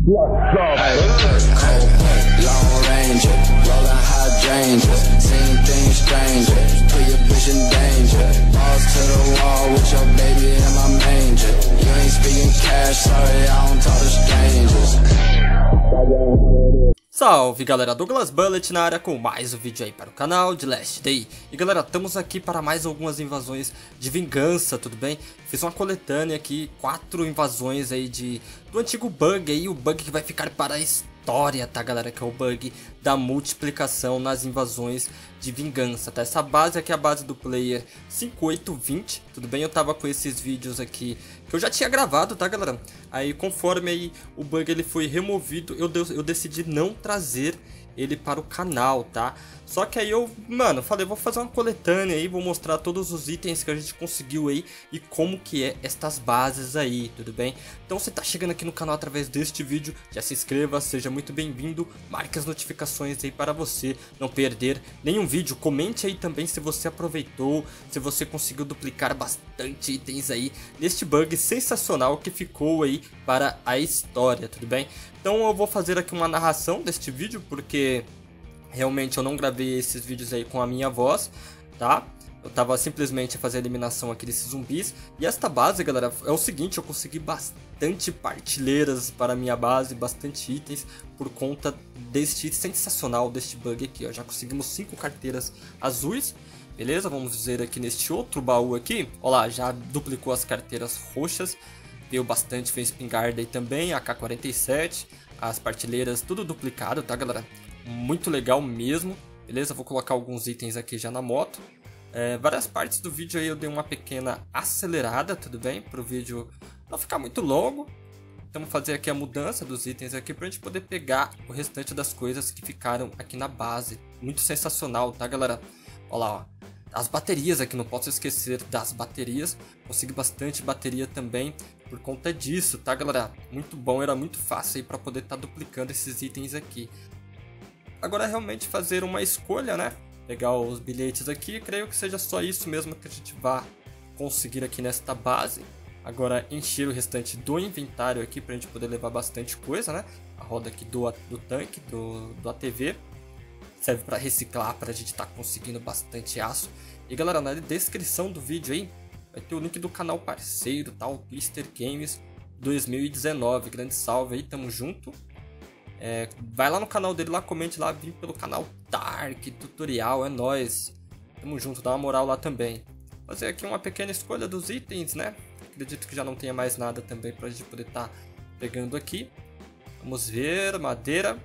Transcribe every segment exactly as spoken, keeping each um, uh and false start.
What's up? Hey, cold, long range, rolling hydrangeas, seeing things stranger, put your bitch in danger, balls to the wall with your baby in my manger, you ain't speaking cash, sorry, I don't talk to strangers. Salve galera, Douglas Bullet na área com mais um vídeo aí para o canal de Last Day. E galera, estamos aqui para mais algumas invasões de vingança, tudo bem? Fiz uma coletânea aqui, quatro invasões aí de do antigo bug aí, o bug que vai ficar para a história, tá galera? Que é o bug da multiplicação nas invasões de vingança, tá? Essa base aqui é a base do player cinco oito vinte, tudo bem? Eu tava com esses vídeos aqui que eu já tinha gravado, tá galera? Aí conforme aí o bug ele foi removido, eu, eu decidi não trazer ele para o canal, tá? Só que aí eu, mano, falei, vou fazer uma coletânea aí, vou mostrar todos os itens que a gente conseguiu aí e como que é estas bases aí, tudo bem? Então você tá chegando aqui no canal através deste vídeo, já se inscreva, seja muito bem-vindo, marque as notificações aí para você não perder nenhum vídeo, comente aí também se você aproveitou, se você conseguiu duplicar bastante itens aí neste bug sensacional que ficou aí para a história, tudo bem? Então eu vou fazer aqui uma narração deste vídeo, porque realmente eu não gravei esses vídeos aí com a minha voz, tá? Eu tava simplesmente a fazer a eliminação aqui desses zumbis. E esta base, galera, é o seguinte, eu consegui bastante partilheiras para a minha base, bastante itens, por conta deste sensacional, deste bug aqui, ó. Já conseguimos cinco carteiras azuis, beleza? Vamos ver aqui neste outro baú aqui, ó lá, já duplicou as carteiras roxas. Veio bastante, fez espingarda aí também, A K quarenta e sete, as partilheiras, tudo duplicado, tá galera? Muito legal mesmo, beleza? Vou colocar alguns itens aqui já na moto. É, várias partes do vídeo aí eu dei uma pequena acelerada, tudo bem? Para o vídeo não ficar muito longo. Então vou fazer aqui a mudança dos itens aqui pra gente poder pegar o restante das coisas que ficaram aqui na base. Muito sensacional, tá galera? Olha lá, ó. As baterias aqui, não posso esquecer das baterias. Consegui bastante bateria também por conta disso, tá galera? Muito bom, era muito fácil aí para poder estar tá duplicando esses itens aqui. Agora é realmente fazer uma escolha, né? Pegar os bilhetes aqui, creio que seja só isso mesmo que a gente vai conseguir aqui nesta base. Agora encher o restante do inventário aqui pra gente poder levar bastante coisa, né? A roda aqui do, do tanque, do, do A T V. Serve para reciclar, para a gente estar tá conseguindo bastante aço. E galera, na descrição do vídeo aí vai ter o link do canal parceiro, tá? O Twister Games dois mil e dezenove. Grande salve aí, tamo junto. É, vai lá no canal dele, lá comente lá, vim pelo canal Dark Tutorial, é nóis. Tamo junto, dá uma moral lá também. Fazer aqui uma pequena escolha dos itens, né? Acredito que já não tenha mais nada também pra gente poder estar tá pegando aqui. Vamos ver, madeira.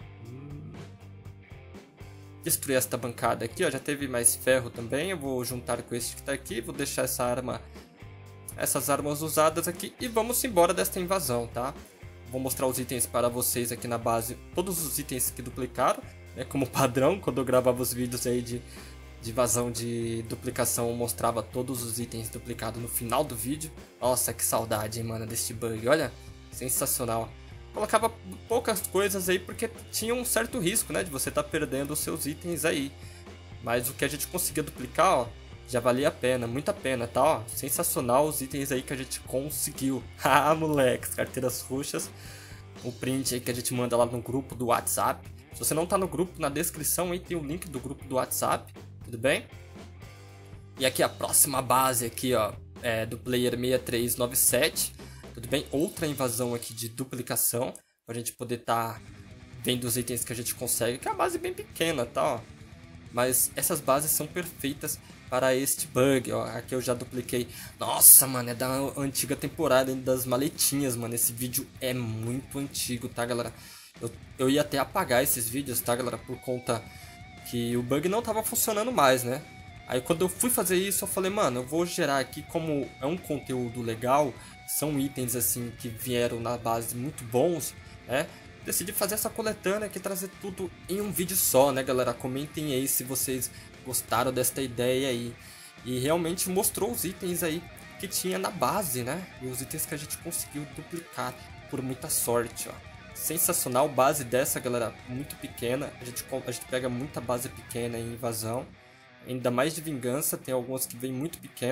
Destruir esta bancada aqui, ó, já teve mais ferro também, eu vou juntar com este que tá aqui, vou deixar essa arma, essas armas usadas aqui e vamos embora desta invasão, tá? Vou mostrar os itens para vocês aqui na base, todos os itens que duplicaram, né, como padrão, quando eu gravava os vídeos aí de, de invasão de duplicação, eu mostrava todos os itens duplicados no final do vídeo. Nossa, que saudade, hein, mano, deste bug, olha, sensacional. Colocava poucas coisas aí porque tinha um certo risco, né, de você estar tá perdendo os seus itens aí. Mas o que a gente conseguia duplicar, ó, já valia a pena, muita pena, tá, ó. Sensacional os itens aí que a gente conseguiu. Ah, moleques, carteiras roxas. O print aí que a gente manda lá no grupo do WhatsApp. Se você não tá no grupo, na descrição aí tem o link do grupo do WhatsApp, tudo bem? E aqui a próxima base aqui, ó, é do player seis três nove sete. Tudo bem? Outra invasão aqui de duplicação, pra gente poder estar tá vendo os itens que a gente consegue, que é uma base bem pequena, tá? Ó. Mas essas bases são perfeitas para este bug, ó. Aqui eu já dupliquei. Nossa, mano, é da antiga temporada das maletinhas, mano. Esse vídeo é muito antigo, tá, galera? Eu, eu ia até apagar esses vídeos, tá, galera? Por conta que o bug não tava funcionando mais, né? Aí quando eu fui fazer isso, eu falei, mano, eu vou gerar aqui, como é um conteúdo legal, são itens assim que vieram na base muito bons, né? Decidi fazer essa coletânea aqui, trazer tudo em um vídeo só, né, galera? Comentem aí se vocês gostaram desta ideia aí. E realmente mostrou os itens aí que tinha na base, né? E os itens que a gente conseguiu duplicar por muita sorte, ó. Sensacional, base dessa, galera, muito pequena. A gente, a gente pega muita base pequena em invasão. Ainda mais de vingança, tem algumas que vem muito pequena.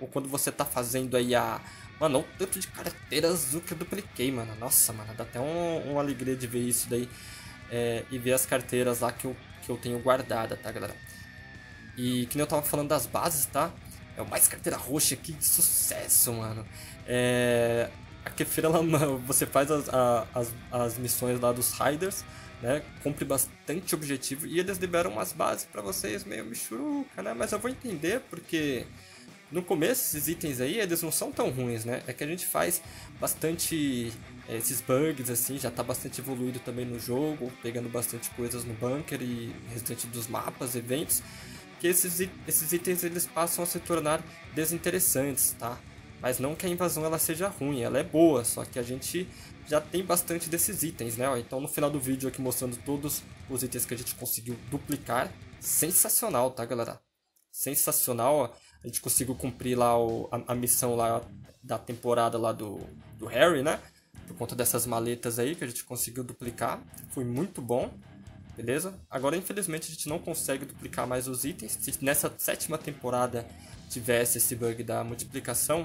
ou quando você tá fazendo aí a... Mano, olha o tanto de carteira azul que eu dupliquei, mano. Nossa, mano, dá até um, uma alegria de ver isso daí. É, e ver as carteiras lá que eu, que eu tenho guardada, tá, galera? E que nem eu tava falando das bases, tá? É o mais carteira roxa aqui de sucesso, mano. É... A Kefira, ela, você faz as, as, as missões lá dos Riders, né? Cumpre bastante objetivo e eles liberam umas bases pra vocês meio michuruca, né? Mas eu vou entender porque no começo esses itens aí, eles não são tão ruins, né? É que a gente faz bastante é, esses bugs, assim, já tá bastante evoluído também no jogo, pegando bastante coisas no bunker e restante dos mapas, eventos, que esses, esses itens eles passam a se tornar desinteressantes, tá? Mas não que a invasão ela seja ruim, ela é boa, só que a gente já tem bastante desses itens, né? Então no final do vídeo aqui mostrando todos os itens que a gente conseguiu duplicar. Sensacional, tá, galera? Sensacional, ó. A gente conseguiu cumprir lá o, a, a missão lá da temporada lá do, do Harry, né? Por conta dessas maletas aí que a gente conseguiu duplicar. Foi muito bom, beleza? Agora infelizmente a gente não consegue duplicar mais os itens. Se nessa sétima temporada tivesse esse bug da multiplicação,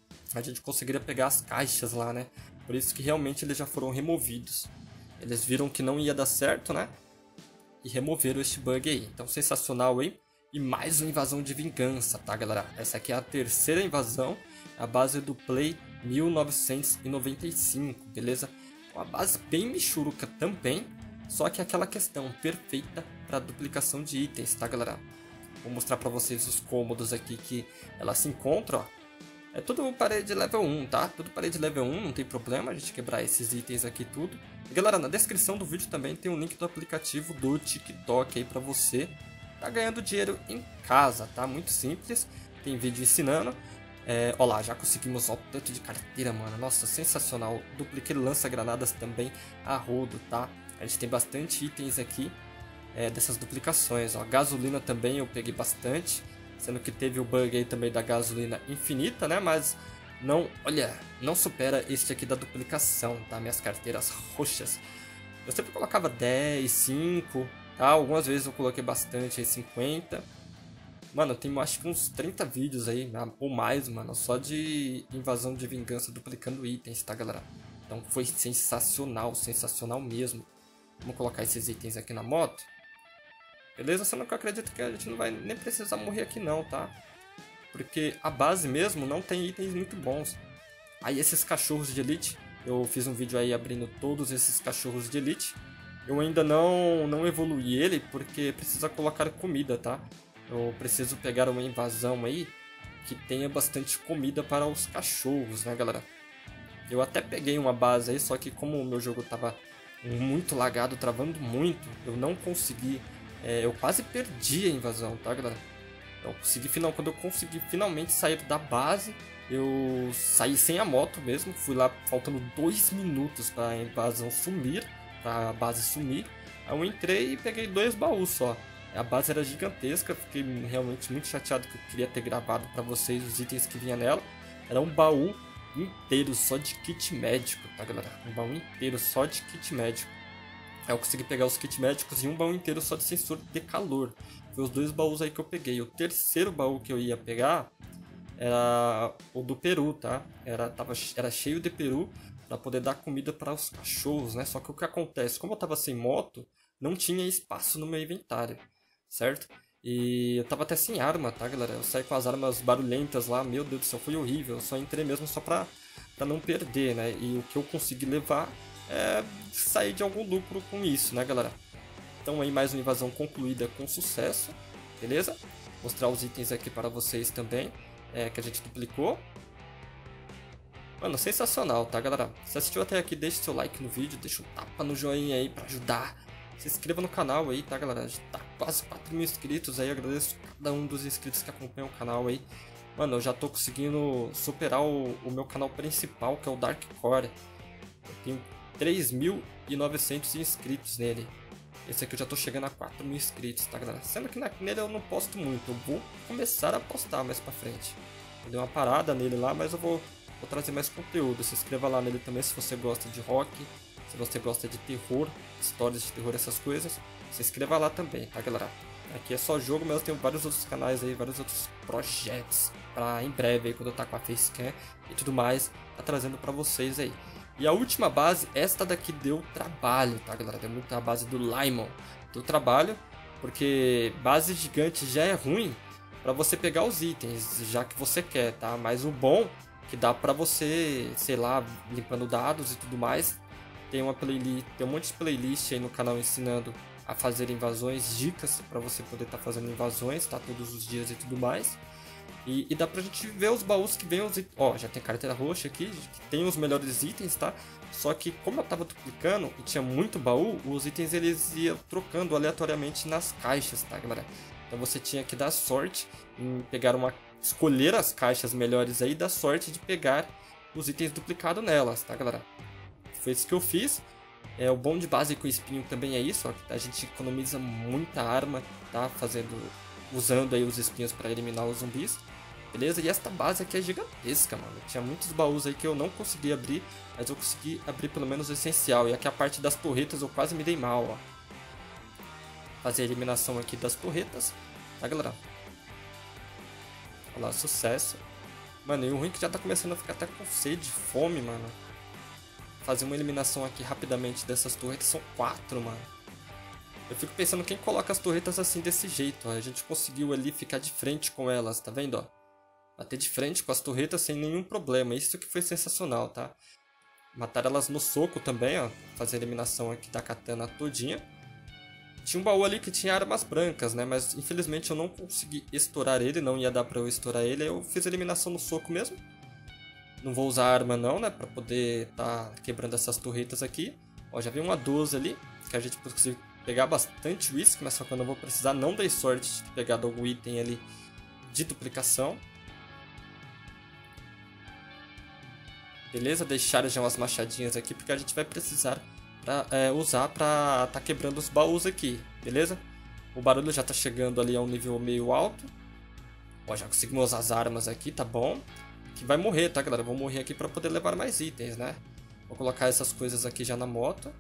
a gente conseguiria pegar as caixas lá, né? Por isso que realmente eles já foram removidos. Eles viram que não ia dar certo, né? E removeram este bug aí. Então, sensacional aí. E mais uma invasão de vingança, tá, galera? Essa aqui é a terceira invasão. A base do Play mil novecentos e noventa e cinco, beleza? Uma base bem michuruca também. Só que é aquela questão perfeita para duplicação de itens, tá, galera? Vou mostrar pra vocês os cômodos aqui que ela se encontra, ó. É tudo parede level um, tá? Tudo parede level um, não tem problema a gente quebrar esses itens aqui tudo. E galera, na descrição do vídeo também tem um link do aplicativo do TikTok aí pra você tá ganhando dinheiro em casa, tá? Muito simples, tem vídeo ensinando. É, ó lá, já conseguimos ó, o tanto de carteira, mano. Nossa, sensacional. Dupliquei lança-granadas também a rodo, tá? A gente tem bastante itens aqui é, dessas duplicações, ó. Gasolina também eu peguei bastante. Sendo que teve o bug aí também da gasolina infinita, né? Mas não, olha, não supera este aqui da duplicação, tá? Minhas carteiras roxas. Eu sempre colocava dez, cinco, tá? Algumas vezes eu coloquei bastante aí, cinquenta. Mano, eu tenho acho que uns trinta vídeos aí, ou mais, mano, só de invasão de vingança duplicando itens, tá, galera? Então foi sensacional, sensacional mesmo. Vamos colocar esses itens aqui na moto. Beleza? Só que eu acredito que a gente não vai nem precisar morrer aqui não, tá? Porque a base mesmo não tem itens muito bons. Aí esses cachorros de elite, eu fiz um vídeo aí abrindo todos esses cachorros de elite. Eu ainda não, não evoluí ele porque precisa colocar comida, tá? Eu preciso pegar uma invasão aí que tenha bastante comida para os cachorros, né, galera? Eu até peguei uma base aí, só que como o meu jogo tava muito lagado, travando muito, eu não consegui... É, eu quase perdi a invasão, tá, galera? Eu consegui, final, quando eu consegui finalmente sair da base, eu saí sem a moto mesmo. Fui lá faltando dois minutos para a invasão sumir, para a base sumir. Aí eu entrei e peguei dois baús só. A base era gigantesca, fiquei realmente muito chateado que eu queria ter gravado para vocês os itens que vinha nela. Era um baú inteiro só de kit médico, tá, galera? Um baú inteiro só de kit médico. Aí eu consegui pegar os kits médicos e um baú inteiro só de sensor de calor. Foi os dois baús aí que eu peguei. O terceiro baú que eu ia pegar era o do peru, tá? Era, tava, era cheio de peru para poder dar comida para os cachorros, né? Só que o que acontece? Como eu tava sem moto, não tinha espaço no meu inventário, certo? E eu tava até sem arma, tá, galera? Eu saí com as armas barulhentas lá, meu Deus do céu, foi horrível. Eu só entrei mesmo só pra, pra não perder, né? E o que eu consegui levar... É, sair de algum lucro com isso, né, galera? Então aí mais uma invasão concluída com sucesso, beleza? Mostrar os itens aqui para vocês também, é, que a gente duplicou. Mano, sensacional, tá, galera? Se assistiu até aqui, deixe seu like no vídeo, deixa um tapa no joinha aí para ajudar. Se inscreva no canal aí, tá, galera? A gente tá quase quatro mil inscritos aí, agradeço cada um dos inscritos que acompanham o canal aí. Mano, eu já tô conseguindo superar o, o meu canal principal, que é o Dark Core. Eu tenho três mil e novecentos inscritos nele. Esse aqui eu já tô chegando a quatro mil inscritos, tá, galera? Sendo que na, nele eu não posto muito. Eu vou começar a postar mais pra frente. Eu dei uma parada nele lá, mas eu vou, vou trazer mais conteúdo. Se inscreva lá nele também se você gosta de rock. Se você gosta de terror, histórias de terror, essas coisas. Se inscreva lá também, tá, galera? Aqui é só jogo, mas eu tenho vários outros canais aí, vários outros projetos para em breve aí, quando eu tá com a Facecam e tudo mais, tá trazendo para vocês aí. E a última base, esta daqui deu trabalho, tá, galera? Deu muito a base do Lymon. Deu trabalho, porque base gigante já é ruim para você pegar os itens, já que você quer, tá? Mas o bom que dá para você, sei lá, limpando dados e tudo mais. Tem uma playlist, tem um monte de playlist aí no canal ensinando a fazer invasões, dicas para você poder estar tá fazendo invasões, tá? Todos os dias e tudo mais. E, e dá pra gente ver os baús que vem os itens. Ó, já tem carteira roxa aqui, que tem os melhores itens, tá? Só que como eu tava duplicando e tinha muito baú, os itens eles iam trocando aleatoriamente nas caixas, tá, galera? Então você tinha que dar sorte em pegar uma... escolher as caixas melhores aí e dar sorte de pegar os itens duplicados nelas, tá, galera? Foi isso que eu fiz. É, o bom de base com espinho também é isso, ó, a gente economiza muita arma, tá? Fazendo, usando aí os espinhos para eliminar os zumbis, beleza? E esta base aqui é gigantesca, mano. Tinha muitos baús aí que eu não consegui abrir, mas eu consegui abrir pelo menos o essencial. E aqui a parte das torretas eu quase me dei mal, ó. Fazer a eliminação aqui das torretas, tá, galera? Olha lá, sucesso. Mano, e o ruim é que já tá começando a ficar até com sede, fome, mano. Fazer uma eliminação aqui rapidamente dessas torretas, são quatro, mano. Eu fico pensando quem coloca as torretas assim desse jeito, ó. A gente conseguiu ali ficar de frente com elas, tá vendo, ó? Bater de frente com as torretas sem nenhum problema, isso que foi sensacional, tá? Matar elas no soco também, ó. Fazer a eliminação aqui da katana todinha. Tinha um baú ali que tinha armas brancas, né? Mas infelizmente eu não consegui estourar ele, não ia dar pra eu estourar ele. Aí eu fiz a eliminação no soco mesmo. Não vou usar arma não, né? Pra poder tá quebrando essas torretas aqui. Ó, já veio uma doze ali, que a gente conseguiu pegar bastante whisky, mas só que eu não vou precisar. Não dei sorte de ter pegado algum item ali de duplicação. Beleza? Deixaram já umas machadinhas aqui, porque a gente vai precisar pra, é, usar pra tá quebrando os baús aqui, beleza? O barulho já tá chegando ali a um nível meio alto. Ó, já conseguimos usar as armas aqui, tá bom? Que vai morrer, tá, galera? Vou morrer aqui pra poder levar mais itens, né? Vou colocar essas coisas aqui já na moto.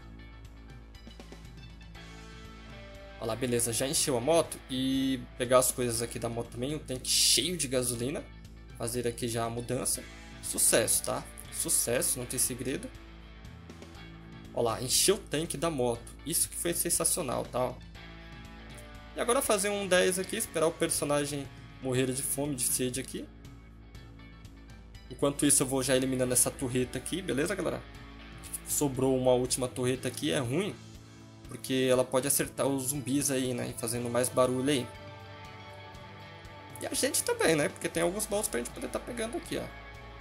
Olha lá, beleza. Já encheu a moto. E pegar as coisas aqui da moto também. Um tanque cheio de gasolina. Fazer aqui já a mudança. Sucesso, tá? Sucesso, não tem segredo. Olha lá, encheu o tanque da moto. Isso que foi sensacional, tá? E agora fazer um dez aqui. Esperar o personagem morrer de fome, de sede aqui. Enquanto isso eu vou já eliminando essa torreta aqui, beleza, galera? Sobrou uma última torreta aqui, é ruim, porque ela pode acertar os zumbis aí, né? Fazendo mais barulho aí. E a gente também, né? Porque tem alguns baús pra gente poder estar tá pegando aqui, ó.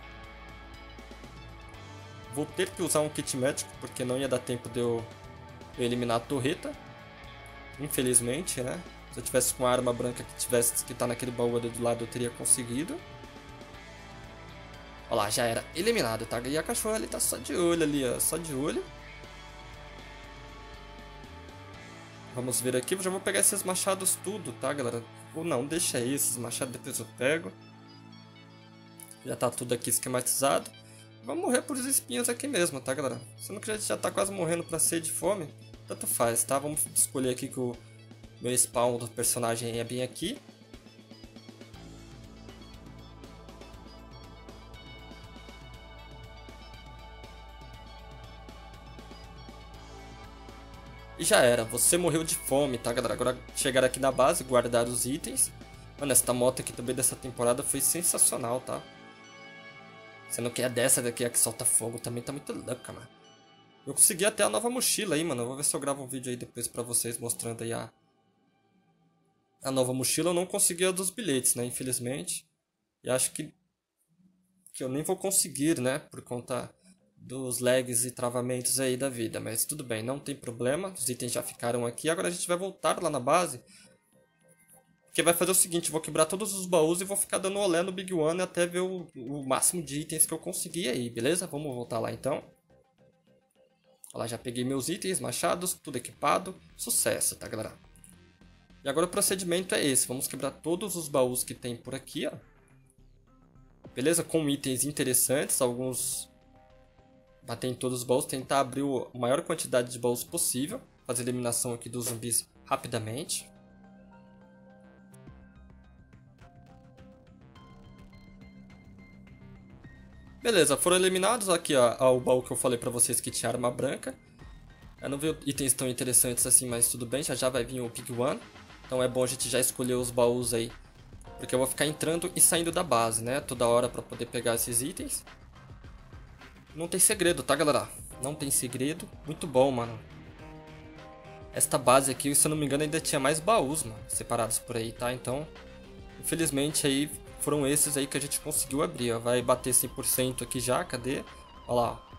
Vou ter que usar um kit médico, porque não ia dar tempo de eu, de eu eliminar a torreta. Infelizmente, né? Se eu tivesse com a arma branca que tivesse que tá naquele baú ali do lado, eu teria conseguido. Olha lá, já era eliminado, tá? E a cachorra ali tá só de olho ali, ó. Só de olho. Vamos ver aqui. Eu já vou pegar esses machados tudo, tá, galera? Ou não, deixa aí esses machados, depois eu pego. Já tá tudo aqui esquematizado. Vamos morrer por espinhos aqui mesmo, tá, galera? Sendo que a gente já tá quase morrendo pra sede e fome. Tanto faz, tá? Vamos escolher aqui que o meu spawn do personagem é bem aqui. E já era, você morreu de fome, tá, galera? Agora chegar aqui na base, guardar os itens. Mano, essa moto aqui também dessa temporada foi sensacional, tá? Sendo que é dessa daqui, a que solta fogo, também tá muito louca, mano. Eu consegui até a nova mochila aí, mano. Eu vou ver se eu gravo um vídeo aí depois pra vocês, mostrando aí a... A nova mochila. Eu não consegui a dos bilhetes, né, infelizmente. E acho que... Que eu nem vou conseguir, né, por conta... dos lags e travamentos aí da vida, mas tudo bem, não tem problema, os itens já ficaram aqui, agora a gente vai voltar lá na base, porque vai fazer o seguinte, eu vou quebrar todos os baús e vou ficar dando olé no Big One até ver o, o máximo de itens que eu conseguir aí, beleza? Vamos voltar lá então. Olha lá, já peguei meus itens, machados, tudo equipado, sucesso, tá, galera? E agora o procedimento é esse, vamos quebrar todos os baús que tem por aqui, ó. Beleza? Com itens interessantes, alguns... Bater em todos os baús, tentar abrir a maior quantidade de baús possível. Fazer a eliminação aqui dos zumbis rapidamente. Beleza, foram eliminados. Aqui, ó, o baú que eu falei pra vocês que tinha arma branca. Eu não vi itens tão interessantes assim, mas tudo bem, já já vai vir o Big One. Então é bom a gente já escolher os baús aí, porque eu vou ficar entrando e saindo da base, né? Toda hora pra poder pegar esses itens. Não tem segredo, tá, galera? Não tem segredo. Muito bom, mano. Esta base aqui, se eu não me engano, ainda tinha mais baús, mano, separados por aí, tá? Então, infelizmente aí foram esses aí que a gente conseguiu abrir, ó. Vai bater cem por cento aqui já, cadê? Olha lá, ó.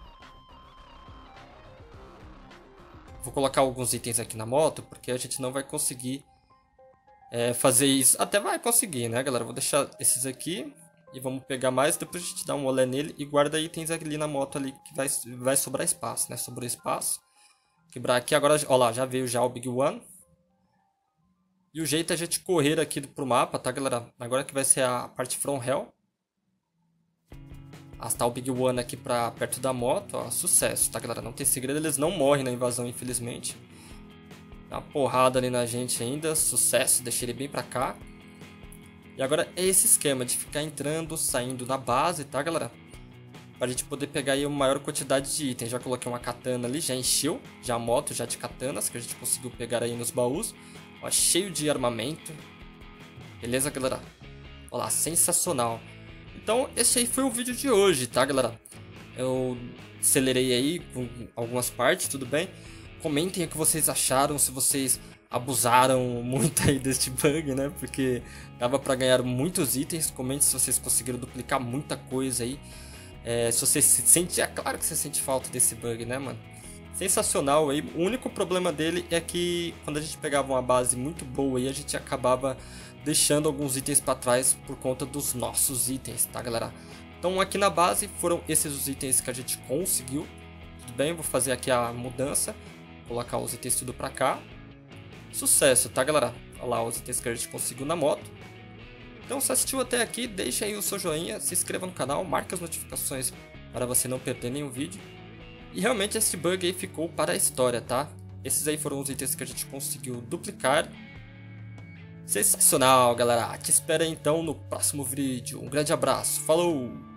Vou colocar alguns itens aqui na moto, porque a gente não vai conseguir é, fazer isso. Até vai conseguir, né, galera? Vou deixar esses aqui e vamos pegar mais. Depois a gente dá um olé nele e guarda itens ali na moto ali, que vai, vai sobrar espaço, né? Sobrou espaço. Quebrar aqui, agora, ó lá, já veio já o Big One. E o jeito é a gente correr aqui pro mapa, tá, galera? Agora que vai ser a parte From Hell. Arrastar o Big One aqui pra perto da moto, ó, sucesso, tá, galera? Não tem segredo, eles não morrem na invasão, infelizmente. Dá uma porrada ali na gente ainda, sucesso, deixei ele bem pra cá. E agora é esse esquema de ficar entrando, saindo na base, tá, galera? Pra gente poder pegar aí uma maior quantidade de itens. Já coloquei uma katana ali, já encheu, já a moto já de katanas, que a gente conseguiu pegar aí nos baús. Ó, cheio de armamento. Beleza, galera? Olha lá, sensacional. Então, esse aí foi o vídeo de hoje, tá, galera? Eu acelerei aí com algumas partes, tudo bem? Comentem o que vocês acharam, se vocês abusaram muito aí deste bug, né? Porque dava pra ganhar muitos itens. Comentem se vocês conseguiram duplicar muita coisa aí. É, se você se sente... É claro que você sente falta desse bug, né, mano? Sensacional aí. O único problema dele é que quando a gente pegava uma base muito boa aí, a gente acabava deixando alguns itens para trás por conta dos nossos itens, tá, galera? Então aqui na base foram esses os itens que a gente conseguiu. Tudo bem? Vou fazer aqui a mudança. Colocar os itens tudo pra cá. Sucesso, tá, galera? Olha lá os itens que a gente conseguiu na moto. Então se assistiu até aqui, deixa aí o seu joinha, se inscreva no canal, marque as notificações para você não perder nenhum vídeo. E realmente esse bug aí ficou para a história, tá? Esses aí foram os itens que a gente conseguiu duplicar. Sensacional, galera. Te espero então no próximo vídeo. Um grande abraço. Falou!